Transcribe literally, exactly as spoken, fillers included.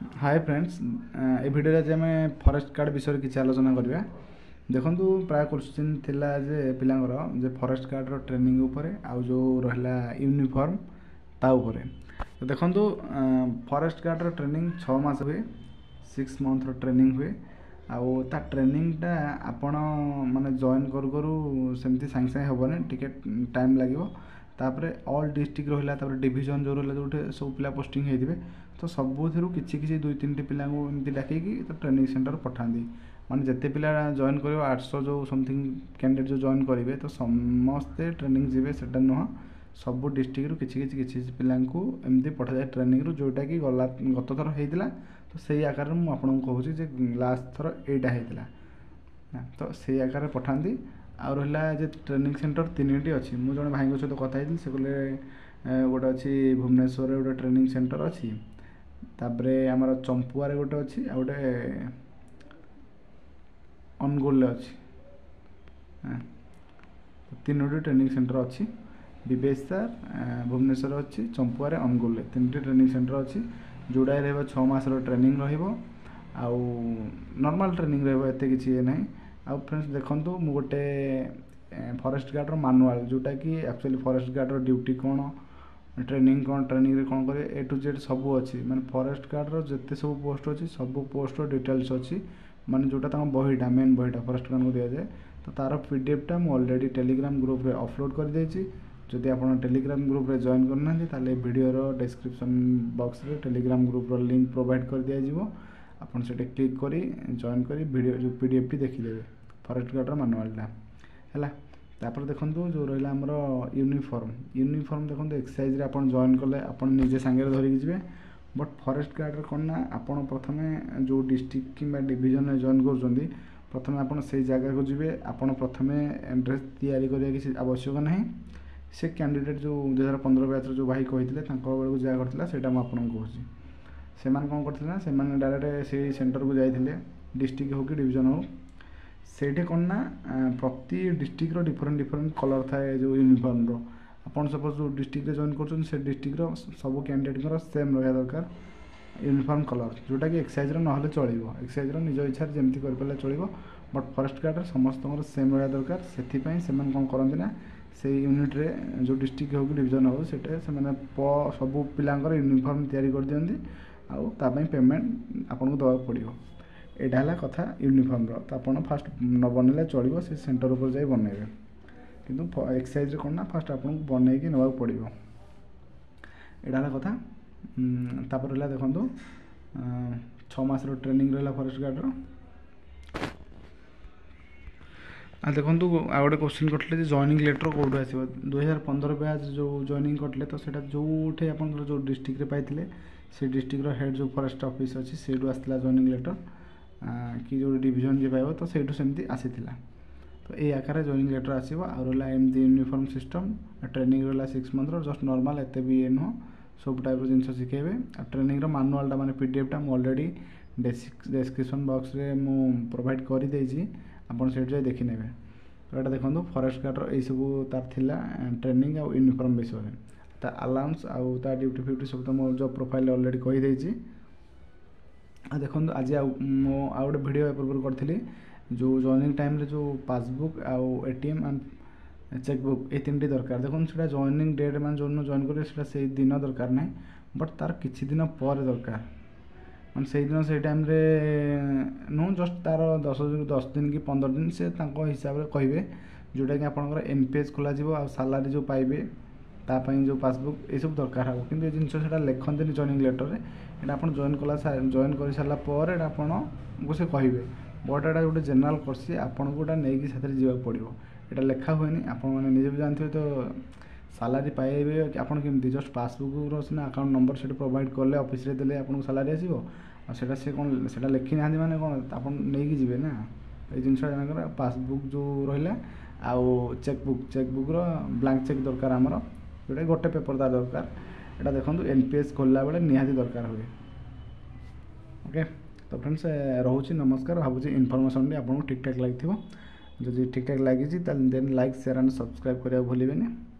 Hi friends, ए video आज आम forest guard विषय किसी आलोचना करवा। देखो प्राय क्वेश्चन थिला जे पिलांगर जे फरेस्ट गार्ड ट्रेनिंग उपरे आउ जो रहला यूनिफॉर्म ता उपरे। तो देखो फरेस्ट गार्ड ट्रेनिंग छः मास हुए, सिक्स मंथ ट्रेनिंग हुए। आउ ता ट्रेनिंगटा आपण माने जॉइन करू करू सेमती सांगे सांगे हेबनी, टिके टाइम लगे। तापर ऑल डिस्ट्रिक्ट रहा, तापर डिवीजन जो रहा जो सब पिला पोस्टिंग होते तो सबुथिर किसी किसी दुई तीन पिला एमती डाक तो ट्रेनिंग सेंटर पठाती। माने जिते पिला जॉइन कर आठ सौ जो समथिंग कैंडिडेट जो जॉइन करेंगे तो समस्ते ट्रेनिंग जी से नुह, सब डिस्ट्रिक्ट किसी किसी किसी पिला एमती पठा जाए ट्रेनिंग रू, जोटा कि गला गत थर होता तो से आकार मुझे कहूँ लास्ट थर यहाँ होता तो से आकार पठाती। आउ रहा जे ट्रेनिंग सेंटर तीन टी अच्छी, मुझे जड़े भाई सहित कथी से कहले गोटे अच्छी भुवनेश्वर गोटे ट्रेनिंग सेंटर अच्छी, तापरे आमर चंपुआरे गोटे अच्छी, आ गोटे अनुगुल अच्छी। तीनोटी ट्रेनिंग सेंटर अच्छी, विवेशर भुवनेश्वर अच्छी, चंपुआरे अनुगुल तीन ट्रेनिंग सेंटर अच्छी, जोड़ा रहा छः मासर ट्रेनिंग रहा नॉर्मल ट्रेनिंग रहा किसी ना। आउ फ्रेंड्स देखो मु गोटे फॉरेस्ट गार्ड मैनुअल जोटा कि एक्चुअली फॉरेस्ट गार्ड ड्यूटी कौन, ट्रेनिंग कौन, ट्रेनिंग रे कौन करे ए टू जेड सब अच्छी। माने फॉरेस्ट गार्ड जिते सब पोस्ट अच्छी सब पोस्ट डिटेल्स अच्छी, माने जोटा तक बहीटा मेन बहीटा फॉरेस्ट गार्ड को दि जाए तो तार पीडीएफटा मुझे ऑलरेडी टेलीग्राम ग्रुप रे अपलोड कर देछि। जदि आप टेलीग्राम ग्रुप रे जॉइन करना ताले वीडियो डिस्क्रिप्शन बॉक्स रे टेलीग्राम ग्रुप रो लिंक प्रोवाइड कर दिया जिवो। आपन से क्लिक करी जॉइन करी वीडियो जो पीडीएफ टी देखिदेवे फॉरेस्ट गार्ड मैनुअलटा है। तापर देखो जो रहा आमर यूनिफॉर्म यूनिफॉर्म देखो एक्सरसाइज रे आपन जॉइन कले आपन निजे सांगे धरिक जी। बट फॉरेस्ट गार्ड कौन ना आपन प्रथमे जो डिस्ट्रिक्ट कि डिवीजन जॉइन कर प्रथम आपन से जगह को जी, आपन प्रथमे ड्रेस तैयारी करिया किसी आवश्यक नहीं। से कैंडिडेट जो दुई हजार पंद्रह बैच जो भाई कही बेलू जहाँ करता से आपको कहूँ से कौन करते डायरेक्ट से सेंटर को जाते डिस्ट्रिक्ट हो कि डिवीजन हो से कौन ना प्रति डिस्ट्रिक्ट डिफरेंट डिफरेंट कलर थाए जो यूनिफॉर्म रो। आपन सपोज जो डिस्ट्रिक्ट जॉइन कर से डिस्ट्रिक्ट सब कैंडिडेट सेम रहा दरकार यूनिफॉर्म कलर, जोटा कि एक्सरसाइज ना चलो एक्सरसाइज निज इच्छा जमी कर चलो। बट फॉरेस्ट गार्ड समस्त सेम रहा दरकार से कौन करते ना से यूनिट रे जो डिस्ट्रिक्ट हो कि डिवीजन हो से सब पिलांकर यूनिफॉर्म तैयारी कर दियंती आउ तापई पेमेंट आपको दवाक पड़ो। यहाँ है कथा यूनिफॉर्म रो तो आपड़ फास्ट न बनइले चलो से सेंटर उपर जाए बनइबे, किंतु एक्सरसाइज कौन ना फास्ट आपको बनईक नवाक पड़ो। यहाँ है कथा। तापर रहा देखो छः मास ट्रेनिंग रहा फॉरेस्ट गार्ड रो। आ देखो आ गए क्वेश्चन करते जॉइनिंग लेटर कौटू आस दुई हजार पंद्रह बैच जो जॉइनिंग करते तो सेटा जो आप जो डिस्ट्रिक्ट पाई से डिस्ट्रिक्ट हेड जो फॉरेस्ट ऑफिस अच्छी से आसला जॉइनिंग लेटर कि जो डिवीजन जी पाइब तो से सेमती आसी तो ये आकार जॉइनिंग लेटर आसो। आ रहा एमती यूनिफॉर्म सिस्टम ट्रेनिंग रहा सिक्स मंथ जस्ट नॉर्मल एत भी ये नुह सब टाइप जिन शिखेबे। ट्रेनिंग मैनुअलटा माने पीडीएफटा ऑलरेडी डिस्क्रिप्शन बॉक्स रे मु प्रोवाइड कर देछि, आपन सेठ जाए देखि नेबे। तो यहाँ देखो फॉरेस्ट गार्ड यही सब तार थिला ट्रेनिंग आ यूनिफॉर्म विषय ता अलाउंस आउ ता ड्यूटी फ्यूटी सब तो मो जॉब प्रोफाइल ऑलरेडी कही देछि। आ देखो आज मो आ गोटे वीडियो पूर्व करी जो जॉइनिंग टाइम रे जो पासबुक आउ एटीएम एंड चेकबुक ये तीन दरकार। देखो से जॉइनिंग डेट मान जो जॉइन करेंगे से दिन दरकार ना, बट तार किछि दिन पर दरकार मैं से दिन से टाइम रे नु जस्ट तार दस दिन दस दिन कि पंद्रह दिन से हिसाब से कहे जोटा कि आपंकर एनपीएस खोल आ सालारी जो पाइबे तापाई जो पासबुक ये सब दरकार हो, कि जिन से लिखते जॉइनिंग लेटर रे यहाँ आप जॉइन कला जॉइन कर सारा पर आपको से कहे। बट यहाँ गोटे जेनेल कोर्स आपको गोटा नहीं साथ जावाक पड़ो, यहाँ लिखा हुए आप निजे भी जानते तो सालारी पाइबे आप केमती जस्ट पासबुक सीना अकाउंट नंबर से प्रोवाइड कले ऑफिस रे देले आपको सालारी आसो आटा से कौन से लिखी ना मैंने कौन आप नहीं जी ना ये जिन पासबुक जो रहा आउ चेकबुक चेकबुक ब्लांक चेक दरकार आमर जोटा गोटे पेपर तार दरकार। यहाँ देखो एनपीएस खोलला बेले निहाती दरकार हुए। ओके तो फ्रेंड्स रोचे नमस्कार, भावुँ इनफर्मेशन आपको ठीक ठाक लगी जब ठीक ठाक लगी then like share and subscribe करा भूलें।